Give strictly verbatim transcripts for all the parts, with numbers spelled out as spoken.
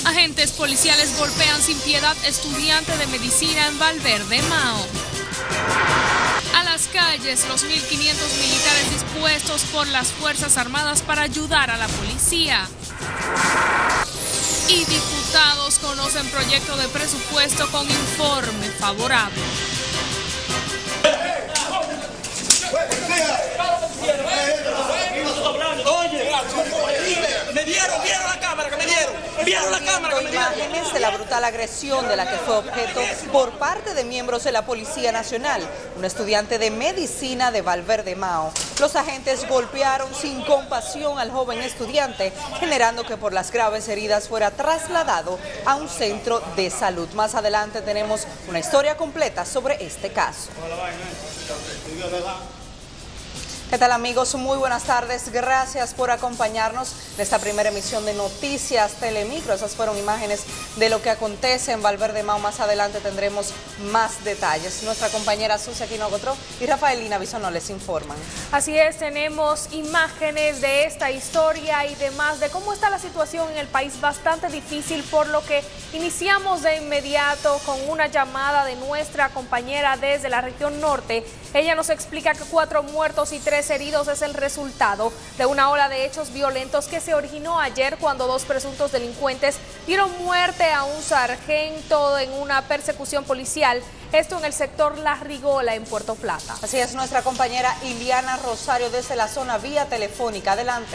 Agentes policiales golpean sin piedad estudiante de medicina en Valverde Mao. A las calles, los mil quinientos militares dispuestos por las Fuerzas Armadas para ayudar a la policía. Y diputados conocen proyecto de presupuesto con informe favorable. Me dieron, vieron la cámara que me dieron, vieron la cámara que me dieron. Imágenes de la brutal agresión de la que fue objeto por parte de miembros de la Policía Nacional, un estudiante de medicina de Valverde Mao. Los agentes golpearon sin compasión al joven estudiante, generando que por las graves heridas fuera trasladado a un centro de salud. Más adelante tenemos una historia completa sobre este caso. ¿Qué tal, amigos? Muy buenas tardes. Gracias por acompañarnos en esta primera emisión de Noticias Telemicro. Esas fueron imágenes de lo que acontece en Valverde Mao. Más adelante tendremos más detalles. Nuestra compañera Sucia Quinogotró y Rafaelina Bisonó les informan. Así es, tenemos imágenes de esta historia y demás de cómo está la situación en el país, bastante difícil, por lo que iniciamos de inmediato con una llamada de nuestra compañera desde la región norte. Ella nos explica que cuatro muertos y tres heridos es el resultado de una ola de hechos violentos que se originó ayer cuando dos presuntos delincuentes dieron muerte a un sargento en una persecución policial, esto en el sector La Rigola en Puerto Plata. Así es, nuestra compañera Iliana Rosario desde la zona vía telefónica. Adelante.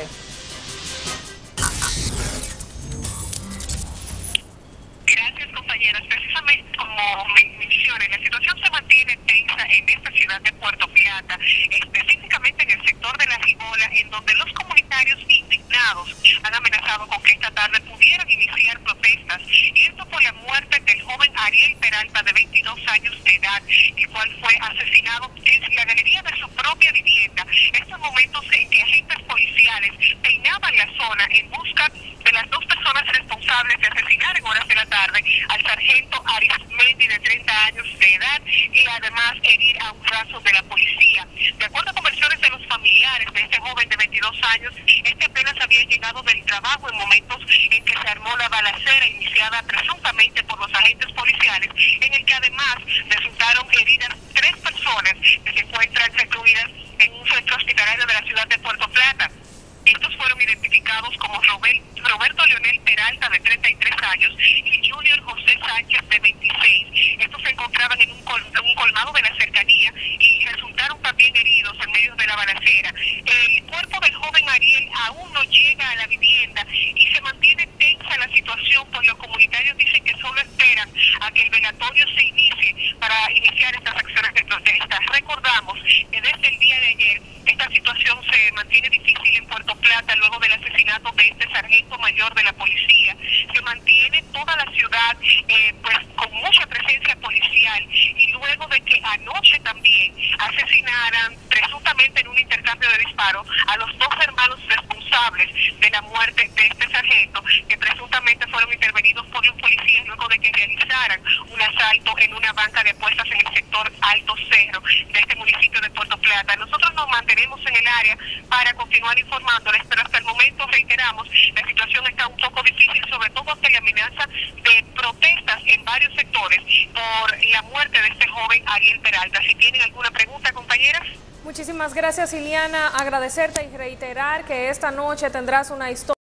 Gracias, compañeros. Precisamente como me mencioné, la situación se mantiene tensa en esta ciudad de Puerto Plata, específicamente en el sector de La Rigola, en donde los comunitarios indignados han amenazado con que esta tarde pudieran iniciar protestas, y esto por la muerte del joven Ariel Peralta, de veintidós años de edad, el cual fue asesinado en la galería de su propia vivienda. Estos momentos en que agentes policiales peinaban la zona en busca de las dos personas responsables de asesinar en horas de la tarde al sargento Arismendi, de treinta años de edad, y además herir a un brazo de la policía. De acuerdo con versiones de los familiares de este joven de veintidós años, este apenas había llegado del trabajo en momentos en que se armó la balacera iniciada presuntamente por los agentes policiales, en el que además resultaron heridas tres personas que se encuentran recluidas en un centro hospitalario de la ciudad de Puerto Plata. Estos fueron identificados como Robel, Roberto Leonel Peralta, de treinta y tres años, y Junior José Sánchez, de veintiséis. Estos se encontraban en un, col, un colmado de la cercanía y resultaron también heridos en medio de la balacera. El cuerpo del joven Ariel aún no llega a la vivienda y se mantiene tensa la situación, pues los comunitarios dicen que solo esperan a que el velatorio se inicie para iniciar estas acciones de protesta. Recordamos que desde el día de ayer esta situación se mantiene difícil en Puerto Plata luego del asesinato de este sargento mayor de la policía. Se mantiene toda la ciudad eh, pues con mucha presencia policial, y luego de que anoche también asesinaran presuntamente en un intercambio de disparos a los dos hermanos responsables de la muerte de este sargento, que presuntamente fueron intervenidos por los policías luego de que realizaran un asalto en una banca de apuestas en el sector Alto Cerro de este municipio de Puerto Plata. Nosotros nos mantenemos en el área para continuar informándoles, pero hasta el momento, reiteramos, la situación está un poco difícil, sobre todo ante la amenaza de protestas en varios sectores por la muerte de este joven Ariel Peralta. Si tienen alguna pregunta, compañeras. Muchísimas gracias, Iliana. Agradecerte y reiterar que esta noche tendrás una historia